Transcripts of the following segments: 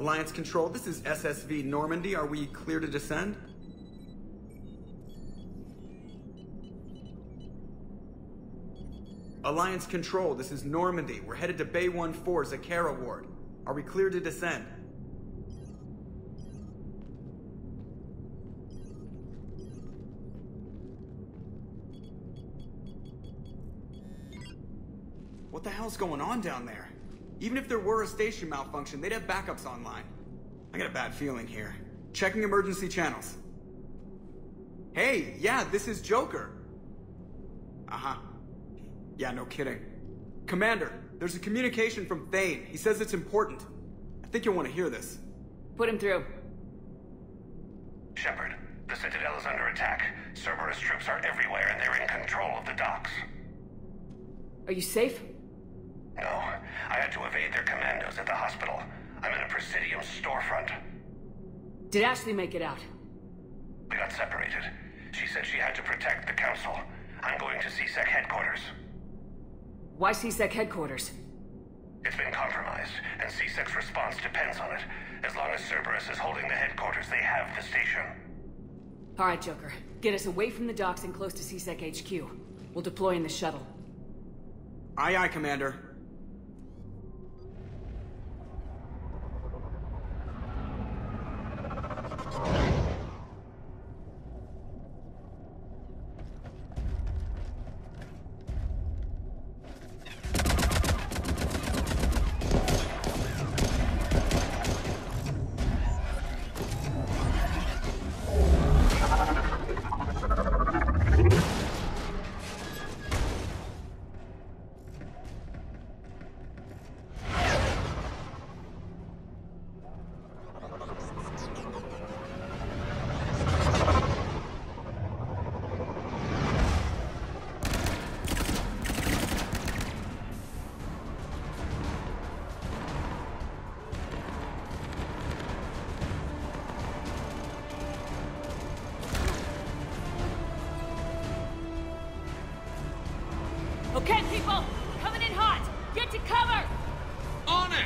Alliance Control, this is SSV Normandy. Are we clear to descend? Alliance Control, this is Normandy. We're headed to Bay 1-4, Zakara Ward. Are we clear to descend? What the hell's going on down there? Even if there were a station malfunction, they'd have backups online. I got a bad feeling here. Checking emergency channels. Hey, yeah, this is Joker. Uh-huh. Yeah, no kidding. Commander, there's a communication from Thane. He says it's important. I think you'll want to hear this. Put him through. Shepard, the Citadel is under attack. Cerberus troops are everywhere and they're in control of the docks. Are you safe? No, I had to evade their commandos at the hospital. I'm in a Presidium storefront. Did Ashley make it out? We got separated. She said she had to protect the Council. I'm going to CSEC headquarters. Why CSEC headquarters? It's been compromised, and CSEC's response depends on it. As long as Cerberus is holding the headquarters, they have the station. All right, Joker. Get us away from the docks and close to CSEC HQ. We'll deploy in the shuttle. Aye, aye, Commander. Okay, people! Coming in hot! Get to cover! On it!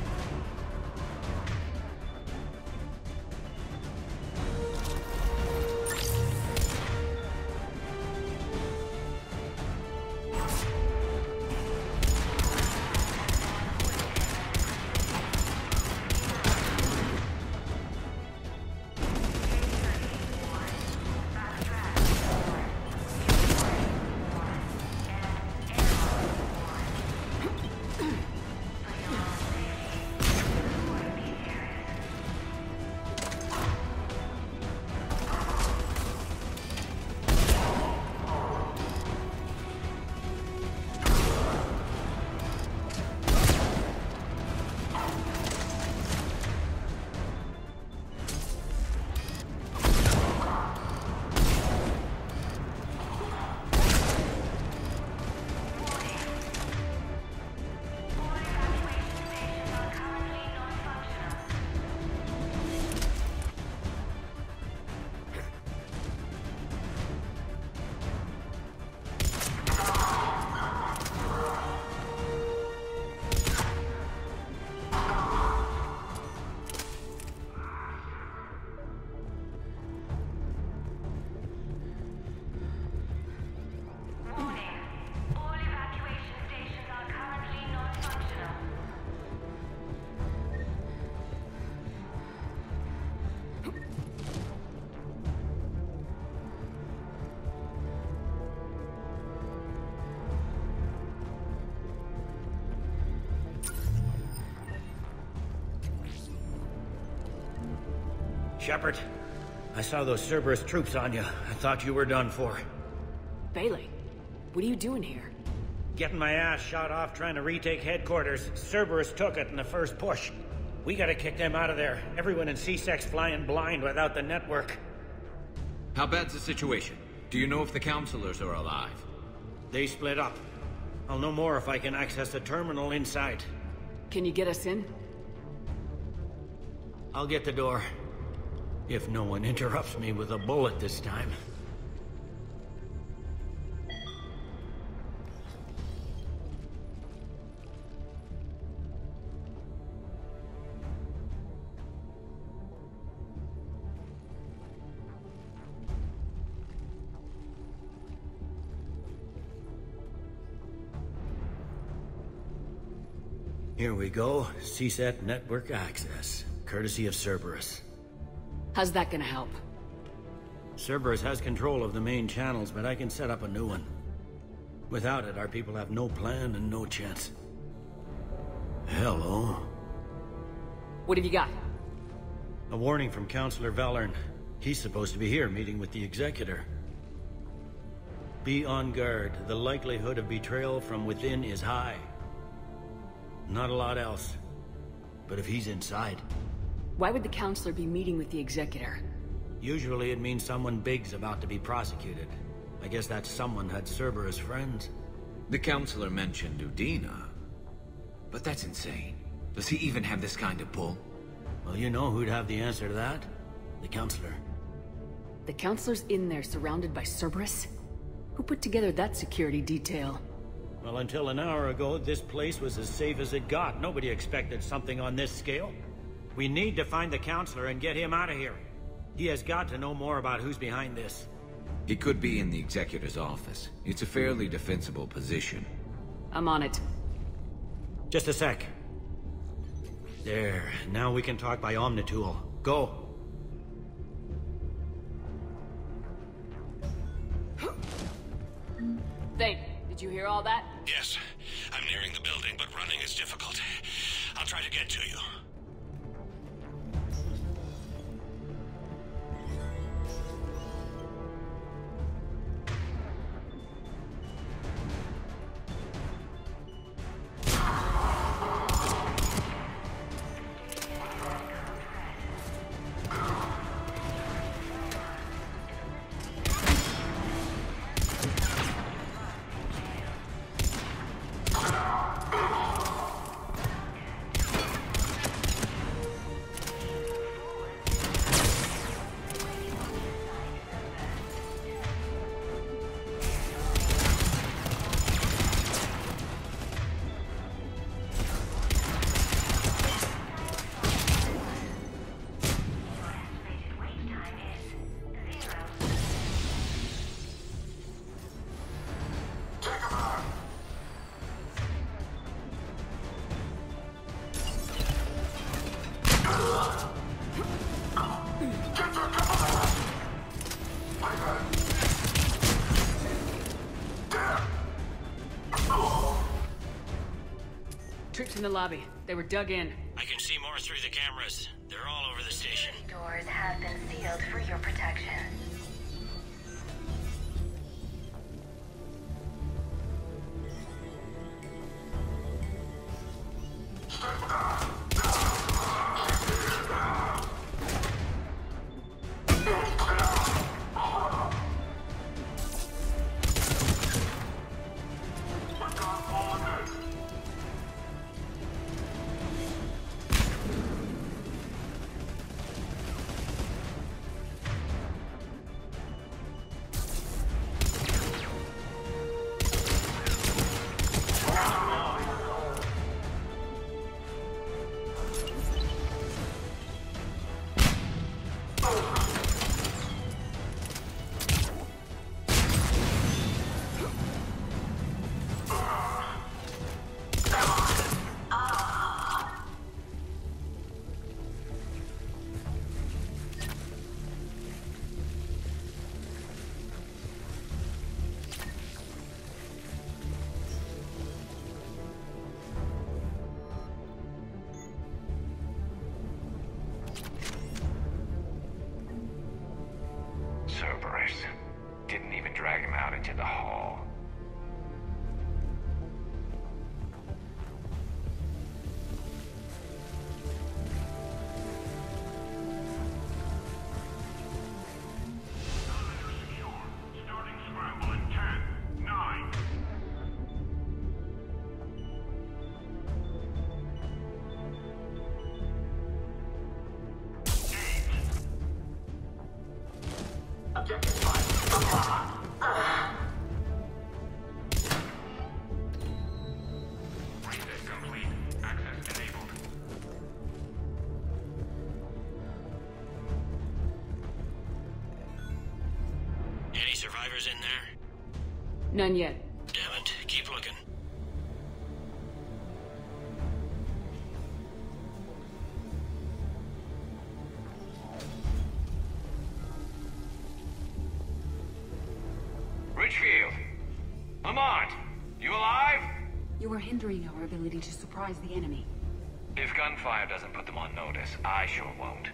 Shepard, I saw those Cerberus troops on you. I thought you were done for. Bailey, what are you doing here? Getting my ass shot off trying to retake headquarters. Cerberus took it in the first push. We gotta kick them out of there. Everyone in CSEC's flying blind without the network. How bad's the situation? Do you know if the counselors are alive? They split up. I'll know more if I can access the terminal inside. Can you get us in? I'll get the door. If no one interrupts me with a bullet this time. Here we go. CSET network access, courtesy of Cerberus. How's that gonna help? Cerberus has control of the main channels, but I can set up a new one. Without it, our people have no plan and no chance. Hello. What have you got? A warning from Counselor Valern. He's supposed to be here meeting with the Executor. Be on guard. The likelihood of betrayal from within is high. Not a lot else. But if he's inside... Why would the Counselor be meeting with the Executor? Usually it means someone big's about to be prosecuted. I guess that someone had Cerberus friends. The Counselor mentioned Udina. But that's insane. Does he even have this kind of pull? Well, you know who'd have the answer to that? The Counselor. The Counselor's in there surrounded by Cerberus? Who put together that security detail? Well, until an hour ago, this place was as safe as it got. Nobody expected something on this scale. We need to find the Counselor and get him out of here. He has got to know more about who's behind this. He could be in the Executor's office. It's a fairly defensible position. I'm on it. Just a sec. There. Now we can talk by Omnitool. Go. Thane, did you hear all that? Yes, I'm nearing the building, but running is difficult. I'll try to get to you. Troops in the lobby. They were dug in. I can see more through the cameras. They're all over the station. Doors have been sealed for your protection. Cerberus. Didn't even drag him out into the hall. Starting scramble in 10, 9. Reset complete. Access enabled. Any survivors in there? None yet. Damn it. Keep looking. You are hindering our ability to surprise the enemy. If gunfire doesn't put them on notice, I sure won't.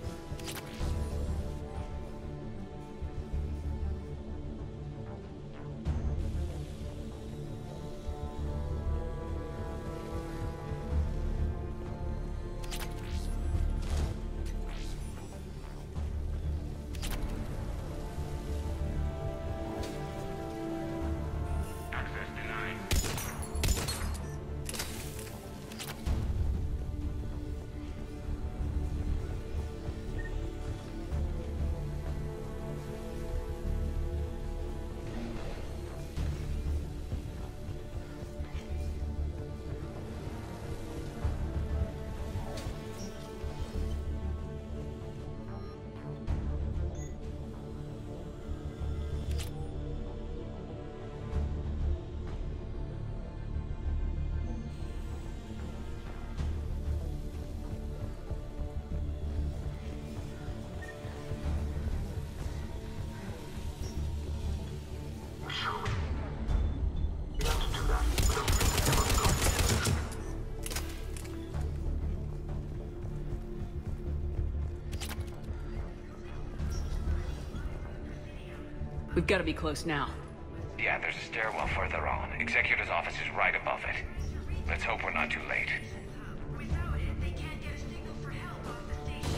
We've got to be close now. Yeah, there's a stairwell further on. Executor's office is right above it. Let's hope we're not too late. Without it, they can't get a signal for help off the station.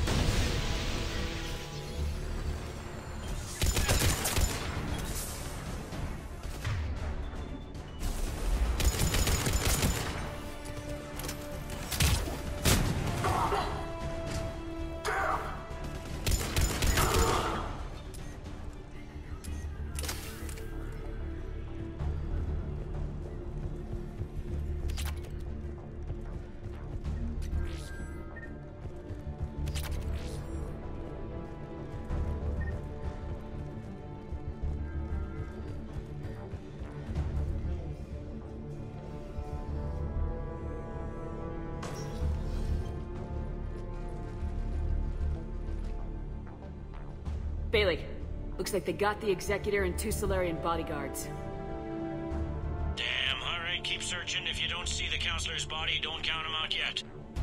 Bailey, looks like they got the Executor and 2 Solarian bodyguards. Damn, alright, keep searching. If you don't see the counselor's body, don't count him out yet.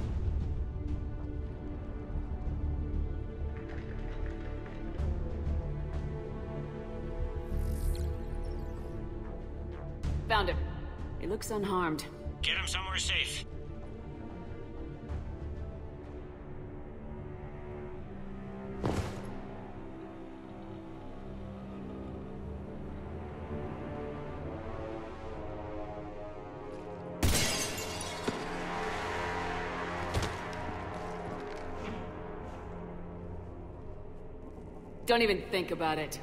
Found him. He looks unharmed. Get him somewhere safe. Don't even think about it.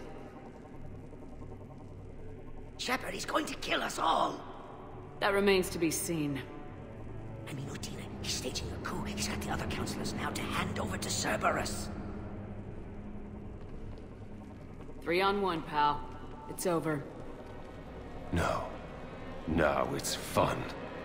Shepard, he's going to kill us all! That remains to be seen. I mean, Udina, he's staging a coup. He's got the other counselors now to hand over to Cerberus. 3 on 1, pal. It's over. No. Now it's fun.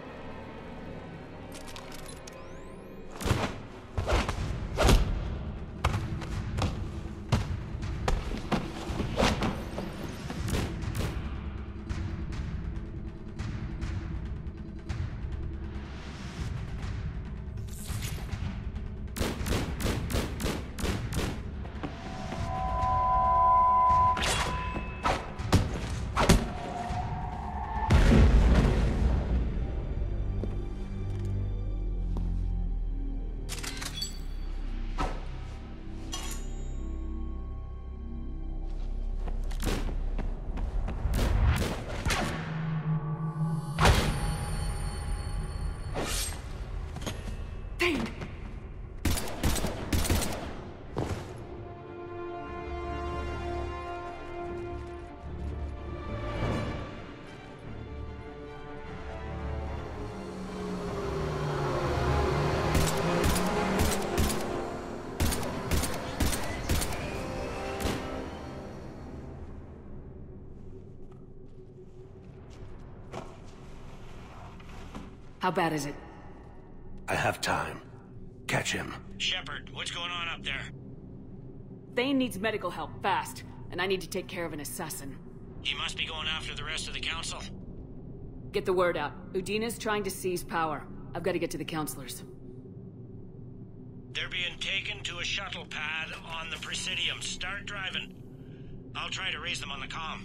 How bad is it? I have time. Catch him. Shepard, what's going on up there? Thane needs medical help, fast. And I need to take care of an assassin. He must be going after the rest of the council. Get the word out. Udina's trying to seize power. I've got to get to the counselors. They're being taken to a shuttle pad on the Presidium. Start driving. I'll try to raise them on the comm.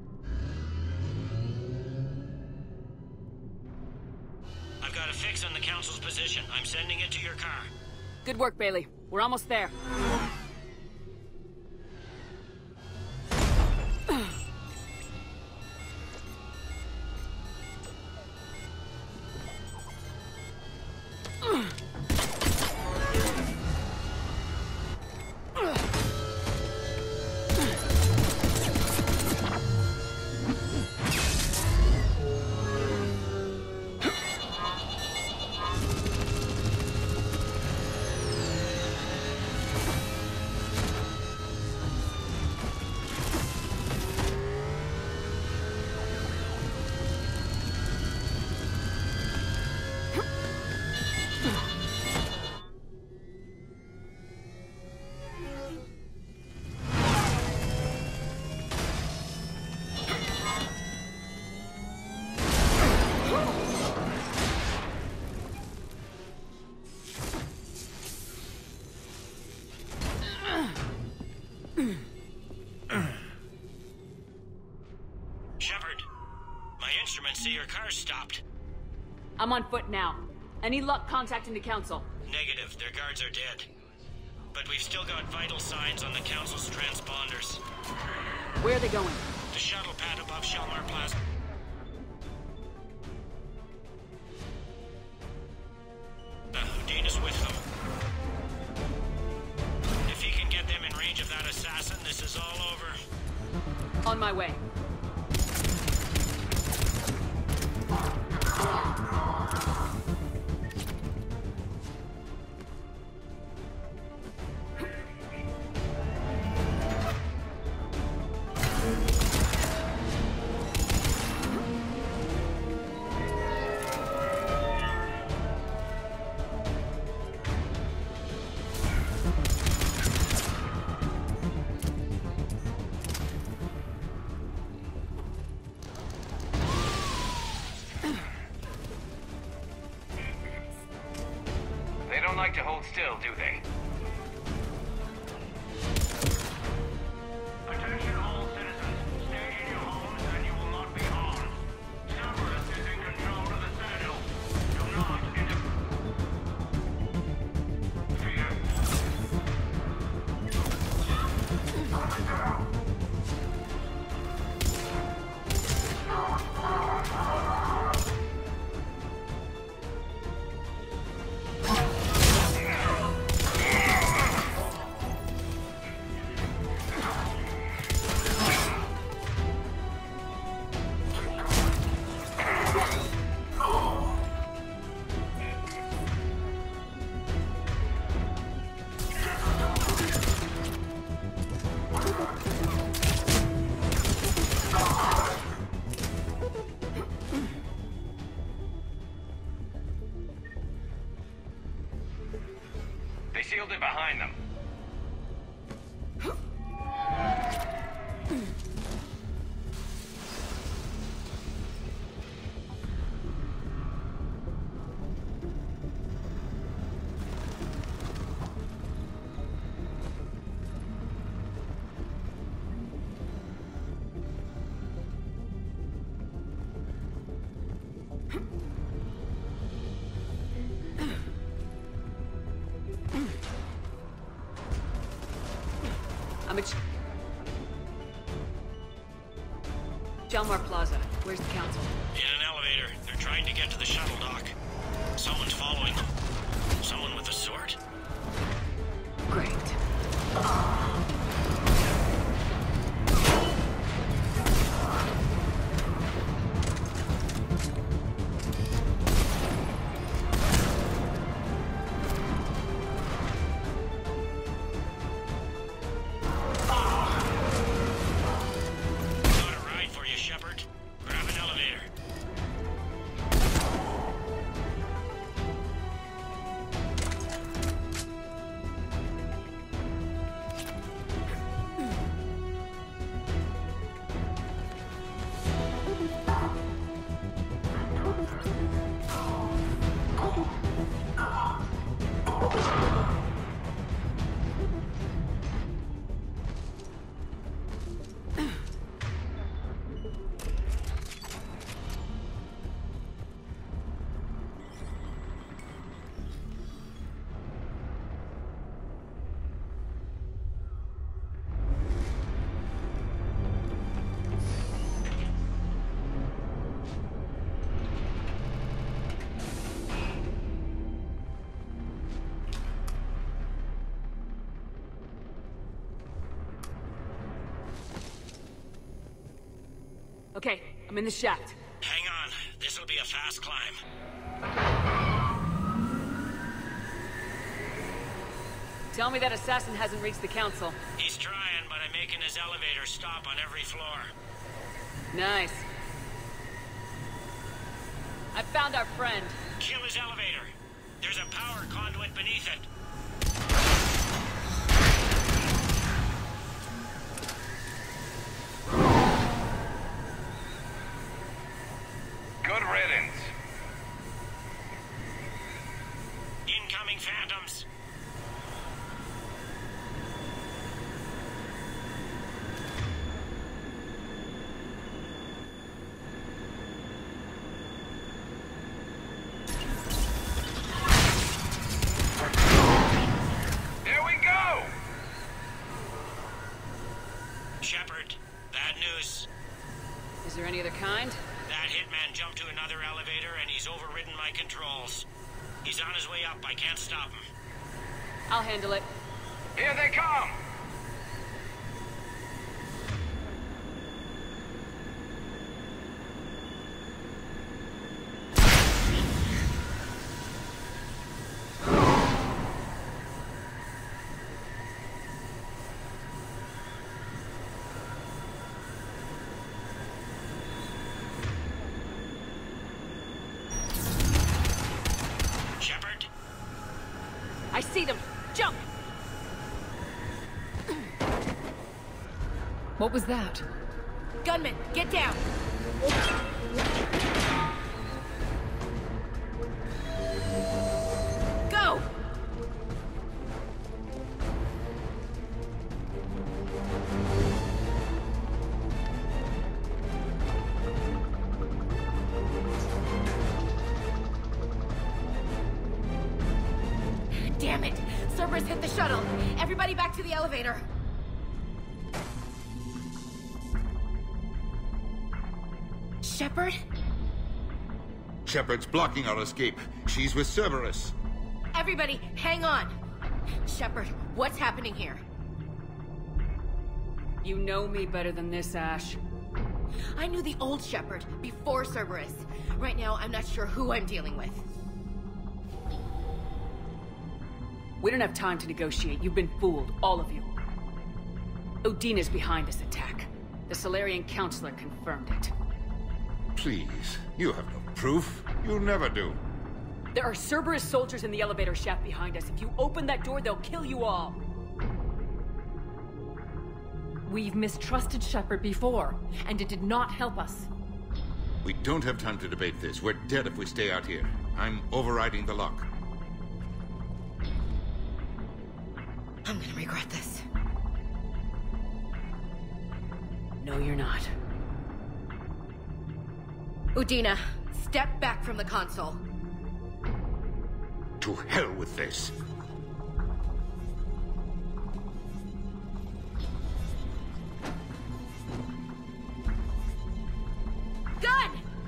I've got a fix on the Council's position. I'm sending it to your car. Good work, Bailey. We're almost there. Shepard, my instruments say your car's stopped. I'm on foot now. Any luck contacting the Council? Negative, their guards are dead. But we've still got vital signs on the Council's transponders. Where are they going? The shuttle pad above Shalmar Plaza. Udina's with them. If he can get them in range of that assassin, this is all over. On my way. They don't like to hold still, do they? Attention all citizens. Stay in your homes and you will not be harmed. Cerberus is in control of the Citadel. Do not They sealed it behind them. I'm at Shalmar Plaza. Where's the Council? In an elevator. They're trying to get to the shuttle dock. Someone's following them. Someone with a sword. Great. Got a ride for you, Shepard. Grab an elevator. Okay, I'm in the shaft. Hang on. This'll be a fast climb. Tell me that assassin hasn't reached the council. He's trying, but I'm making his elevator stop on every floor. Nice. I found our friend. Kill his elevator. There's a power conduit beneath it. Good riddance. Incoming phantoms. Here we go! Shepard, bad news. Is there any other kind? That hitman jumped to another elevator and he's overridden my controls. He's on his way up. I can't stop him. I'll handle it. Here they come! Shepard? I see them! Jump! What was that? Gunman, get down! Go! Damn it! Cerberus hit the shuttle! Everybody back to the elevator! Shepard? Shepard's blocking our escape. She's with Cerberus. Everybody, hang on! Shepard, what's happening here? You know me better than this, Ash. I knew the old Shepard before Cerberus. Right now, I'm not sure who I'm dealing with. We don't have time to negotiate. You've been fooled, all of you. Udina's behind this attack. The Salarian Councilor confirmed it. Please, you have no proof. You never do. There are Cerberus soldiers in the elevator shaft behind us. If you open that door, they'll kill you all. We've mistrusted Shepard before, and it did not help us. We don't have time to debate this. We're dead if we stay out here. I'm overriding the lock. I'm gonna regret this. No, you're not. Udina, step back from the console. To hell with this. Gun!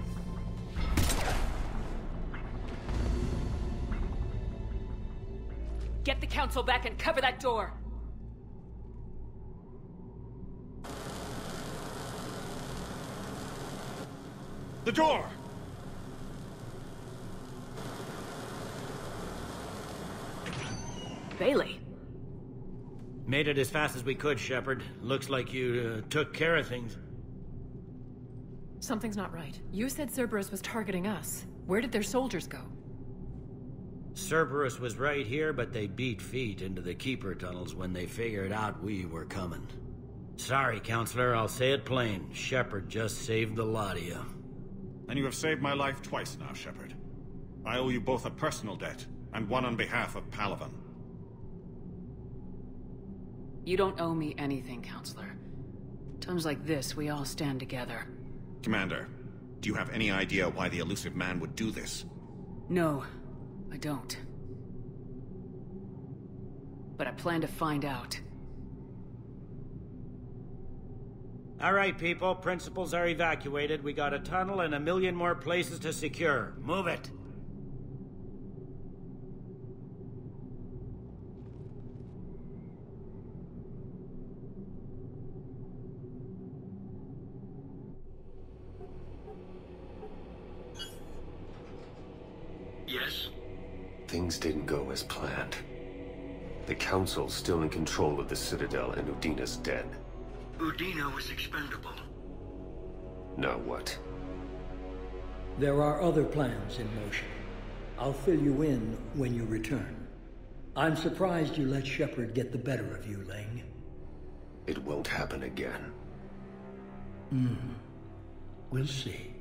Get the council back and cover that door! The door! Bailey. Made it as fast as we could, Shepard. Looks like you took care of things. Something's not right. You said Cerberus was targeting us. Where did their soldiers go? Cerberus was right here, but they beat feet into the Keeper tunnels when they figured out we were coming. Sorry, Counselor, I'll say it plain. Shepard just saved the lot of you. And you have saved my life twice now, Shepard. I owe you both a personal debt, and one on behalf of Palaven. You don't owe me anything, Counselor. Times like this, we all stand together. Commander, do you have any idea why the elusive man would do this? No, I don't. But I plan to find out. All right, people. Principals are evacuated. We got a tunnel and 1 million more places to secure. Move it. Things didn't go as planned. The Council's still in control of the Citadel and Udina's dead. Udina was expendable. Now what? There are other plans in motion. I'll fill you in when you return. I'm surprised you let Shepard get the better of you, Ling. It won't happen again. We'll see.